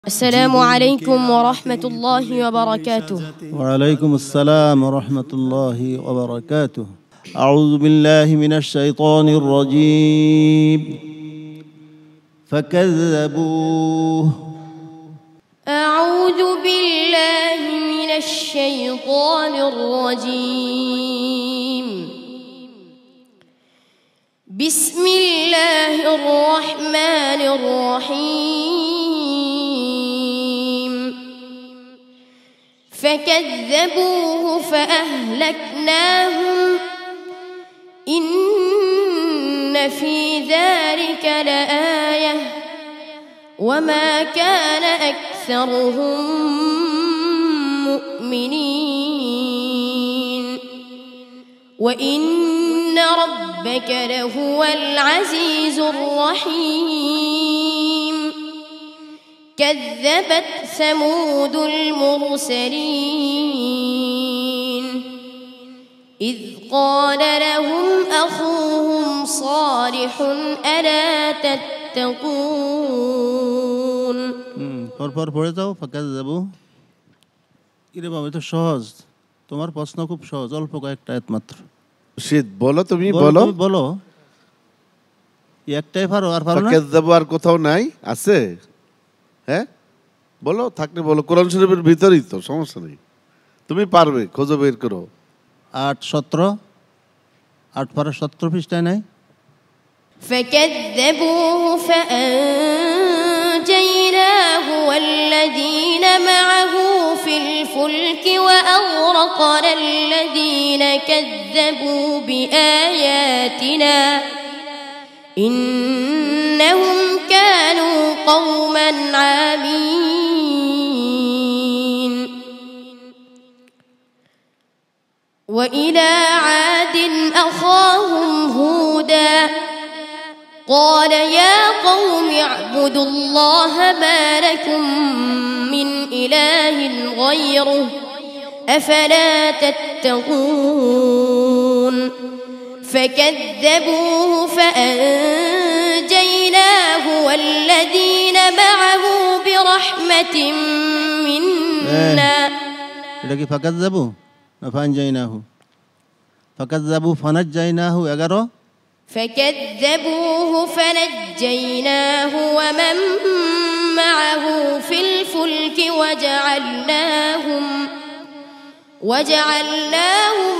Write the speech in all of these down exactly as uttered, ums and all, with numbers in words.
السلام عليكم ورحمة الله وبركاته. وعليكم السلام ورحمة الله وبركاته. أعوذ بالله من الشيطان الرجيم فكذبوه أعوذ بالله من الشيطان الرجيم بسم الله الرحمن الرحيم فكذبوه فأهلكناهم إن في ذلك لآية وما كان أكثرهم مؤمنين وإن ربك لهو العزيز الرحيم كذبت ثمود المرسلين إذ قال لهم أخوهم صالح ألا تتقون পরপর পড়ে যাও ফাকাজ্জাবু কিরে বাবা এটা সহজ তোমার প্রশ্ন খুব সহজ অল্প কয়েকটা আয়াত মাত্র শীত বলো তুমি বলো বলো একটাই পারো আর পারো না ফাকাজ্জাবু আর কোথাও নাই আছে হ্যাঁ বলো থাকলে বলো কোরআন শরীফের ভিতরেই তো সমস্যা নেই তুমি পারবে খোঁজো বের করো আট সতেরো আট পারা সতেরো পৃষ্ঠায় নাই فكذبوه فأنجيناه والذين معه في الفلك وأغرقنا الذين كذبوا بآياتنا إنهم كانوا قوما عامين وإلى عاد أخاهم هودا قال يا قوم اعبدوا الله ما لكم من إله غيره أفلا تتقون فكذبوه فأنجيناه والذين معه برحمة منا এটা কি ফাকাজ্জাবু না ফানজাইনাহু ফাকাজ্জাবু ফানাজ্জাইনাহু এগারো فكذبوه فنجيناه ومن معه في الفلك وجعلناهم وجعلناهم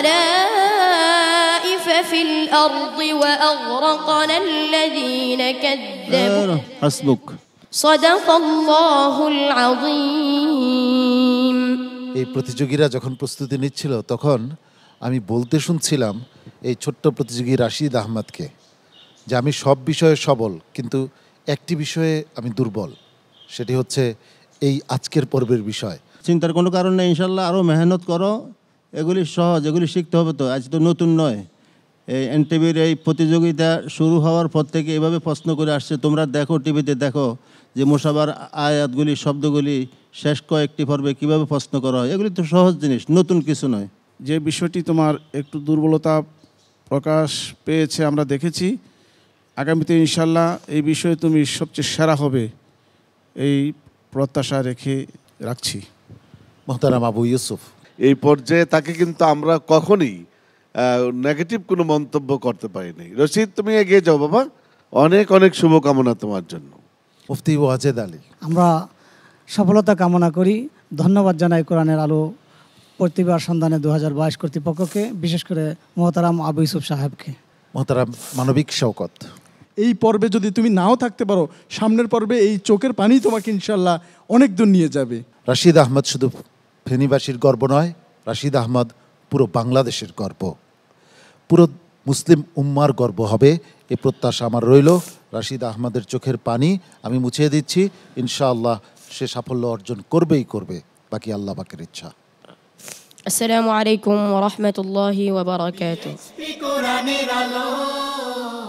خلائف في الأرض وأغرقنا الذين كذبوا حسبك صدق الله العظيم এই প্রতিযোগীরা যখন প্রস্তুতি নিচ্ছিল তখন আমি বলতে শুনছিলাম এই ছোট্ট প্রতিযোগী রাশিদ আহমদকে যে আমি সব বিষয়ে সবল কিন্তু একটি বিষয়ে আমি দুর্বল সেটি হচ্ছে এই আজকের পর্বের বিষয় চিন্তার কোনো কারণ নেই ইনশাল্লাহ আরও মেহনত করো এগুলি সহজ এগুলি শিখতে হবে তো আজ তো নতুন নয় এই এনটিভির এই প্রতিযোগিতা শুরু হওয়ার পর থেকে এভাবে প্রশ্ন করে আসছে তোমরা দেখো টিভিতে দেখো যে মুসাবার আয়াতগুলি শব্দগুলি শেষ কয়েকটি পর্বে কীভাবে প্রশ্ন করা হয় এগুলি তো সহজ জিনিস নতুন কিছু নয় যে বিষয়টি তোমার একটু দুর্বলতা প্রকাশ পেয়েছে আমরা দেখেছি আগামীতে ইনশাল্লাহ এই বিষয়ে তুমি সবচেয়ে সেরা হবে এই প্রত্যাশা রেখে রাখছি মোহতারাম আবু ইউসুফ এই পর্যায়ে তাকে কিন্তু আমরা কখনোই নেগেটিভ কোনো মন্তব্য করতে পারিনি রশিদ তুমি এগিয়ে যাও বাবা অনেক অনেক শুভকামনা তোমার জন্য মুফতি ওয়াজেদ আলী আমরা সফলতা কামনা করি ধন্যবাদ জানাই কোরআনের আলো প্রতিবার সন্ধানে দু হাজার বাইশ কর্তৃপক্ষকে বিশেষ করে মোহতারাম আবু ইউসুফ সাহেবকে মোহতারাম মানবিক শওকত এই পর্বে যদি তুমি নাও থাকতে পারো সামনের পর্বে এই চোখের পানি তোমাকে ইনশাল্লাহ অনেক দূর নিয়ে যাবে রাশিদ আহমদ শুধু ফেনীবাসীর গর্ব নয় রাশিদ আহমদ পুরো বাংলাদেশের গর্ব পুরো মুসলিম উম্মার গর্ব হবে এ প্রত্যাশা আমার রইল রাশিদ আহমদের চোখের পানি আমি মুছিয়ে দিচ্ছি ইনশাআল্লাহ সে সাফল্য অর্জন করবেই করবে বাকি আল্লাহ পাকের ইচ্ছা السلام عليكم ورحمة الله وبركاته.